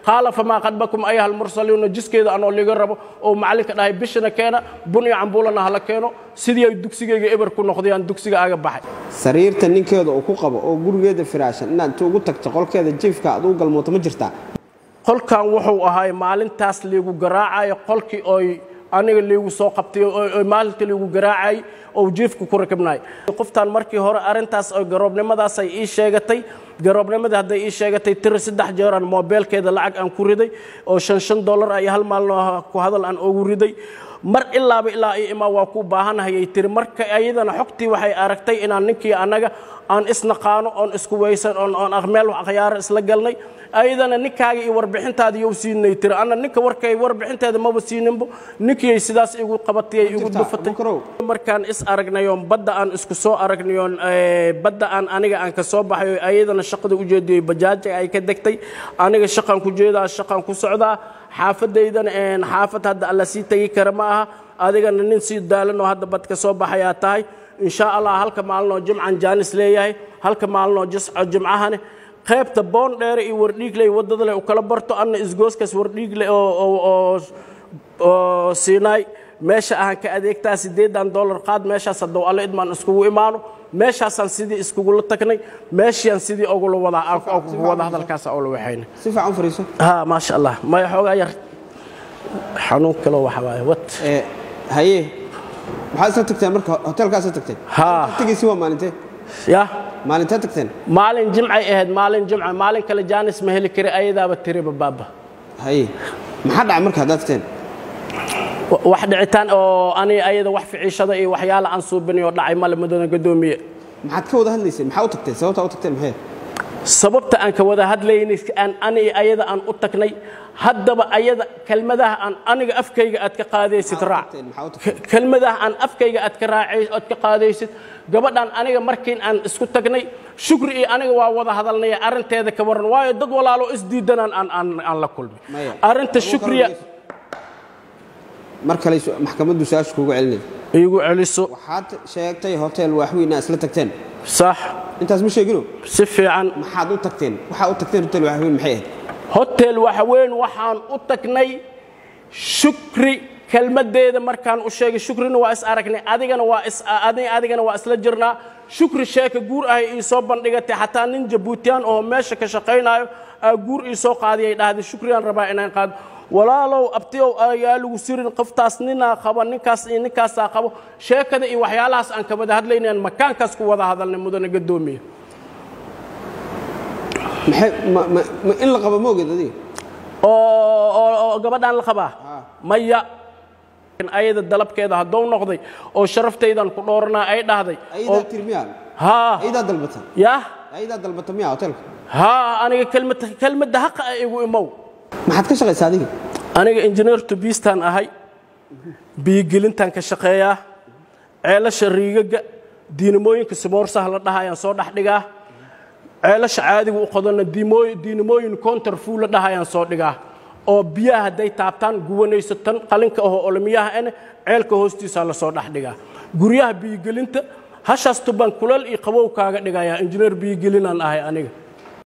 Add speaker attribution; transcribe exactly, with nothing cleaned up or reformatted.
Speaker 1: قال فما خطبكم أيها المرسلون جس كذا أنا اللي جربه أو معلك ده بيشنا كنا بني عمبولنا هلا كانوا سيدي الدكسيجة إبر كنا خديان دكسيجة أجا بحي
Speaker 2: سرير تنين كذا أو كوكب أو جور جد فراش إن أنت قلت تقول كذا جيف كأدو قال متمجرتا
Speaker 1: قل كان وحو هاي معلن تاس اللي جراعة يقول كي أي أنا اللي وساقبتي مالك اللي جراعي أو جيفك كوركبناي قفتان مركي هور أرنتاس أو جربنا ماذا سي إيش شيء جربنا ماذا هذا إيش شيء ترى سدح جاران موبايل كذا لعك أن كوريدي أو شنشن دولار أي هالمال كهذا الآن أوريدي مر إلا بإلا إما وكو باهنا هي ترى مرك أيضا حقتي وحي أركتي إن نكي أنا أن إسنقانو أن إسكويسن أن أن أغمال وخيار إسلقلني أيضا نكاي وربحين تادي يوسين ترى أنا نك وركاي وربحين تادي ما بسينبو نكي سداس يقول قبطي يقول دفتي مركان إس أرجنا يوم بدأ أن إسكسو أرجنا يوم بدأ أن أنا أن كسب حي أيضا الشقة وجدي بجاج أي كدكتي أنا الشقة كوجدا الشقة كوسعدا حافظ أيضا إن حافظ هذا الله سيتي كرمها هذا أن ننسي دالنا وهذا بتكسب حياتي إن شاء الله هلك مالنا جمعة جانس ليه هلك مالنا جس جمعة هني قيب تبون دير يورديك لي ودد لي وكلبرتو أن إسقوس كس ورديك لي أو أو أو سيناي ماشى أهان كأديك تاسي ديدان دولار قاد ماشى صدوا على إدمان إسكو إيمانو ماشى سان سيدي إسكو قول التقني ماشى أن سيدي أقول وضع أو وضع هذا الكاس أول وحين
Speaker 2: صفة عن فريسة
Speaker 1: ها ما شاء الله ما يحوق غير حنون كلو وحواي وات
Speaker 2: إيه هاي maxaa tagtay marka hotelkaas tagtay
Speaker 1: ha
Speaker 2: tagisi waa maalintii
Speaker 1: ya
Speaker 2: maalinta tagteen
Speaker 1: maalin jimcay ahayd maalin jimca maalin kale jaanis ma heli kari ayadaaba tiriba baaba
Speaker 2: hay maxaa dhacay marka tagteen
Speaker 1: wax dhicitaan oo ani ayada wax ficiishada iyo waxyaala aan suubinayo dhacay mal madana gadoomiye
Speaker 2: maxaad ka wada hadlaysay maxaa u tagtay sababta u tagtay maxay
Speaker 1: sababta aan ka wada hadlaynay aan ani ayada aan u tagnay haddaba ayada kelmadaha aan aniga afkayga aad ka qaadaysid raac kelmadaha aan afkayga aad ka raacay aad ka qaadaysid gabadhan aniga markiin aan isku tagnay shukri iyo aniga waa wada hadalnay arinteeda ka waran waayo dad walaalo isdiidanaan aan aan aan la kulmay arinta shukriya marka la
Speaker 2: maxkamaddu saash kugu celinay
Speaker 1: igu celiso
Speaker 2: waxaad sheegtay hotel waxwiina isla tagteen
Speaker 1: صح
Speaker 2: انت اسمه شيغلو
Speaker 1: سفي عن
Speaker 2: maxaad u tagteen waxa u tagteen hotel waxwiin maxay
Speaker 1: hotel waxweyn waxaan u tagnay shukri kelmadeeda markaan u sheegay shukrina waa is aragnay adigana waa is adigana adigana waa isla jirnaa shukri sheeka guur ah ee soo bandhigatay hataa nin Jabuutiyan oo meesha ka shaqeynayo guur ii soo qaadiyay dhahday shukriyan rabaa inaan qaad walaalow abtiyow ayaa lagu sirin qoftaas nina qaba ninkaas iyo ninkaas qabo sheekada iyo waxyaalahaas aan ka wada hadlaynaan makaankaas ku wada hadalnay mudane gadoomiye
Speaker 2: ma in la qabo moogad adiga
Speaker 1: oo gabadhan la qaba maya in ayada dalabkeeda hadoo noqday oo sharaftaydan ku dhoornaa ay dhahday
Speaker 2: ayada tirmiyaan ha ayada dalbata
Speaker 1: ya
Speaker 2: ayada dalbata miya hotelka
Speaker 1: ha aniga kelmad kelmada haqa igu imow
Speaker 2: maxaad ka shaqaysaa adiga
Speaker 1: aniga engineer to beastan ahay biigelintan ka shaqeeyaa ceelasha riigaga diinamooyinka saboorsaha la dhahayaan soo dhax dhigaa ceelasha caadiga u qodana diimooyin diinamooyin counter full la dhahayaan soo dhigaa oo biyaha haday taabtaan guwanaysatan qalinka oo olmiyaha aan ceelka hoostiisa la soo dhax dhigaa guryaha biigelinta hashaas tuban kulal iyo qabow kaaga dhigaya engineer biigelinaan ahay aniga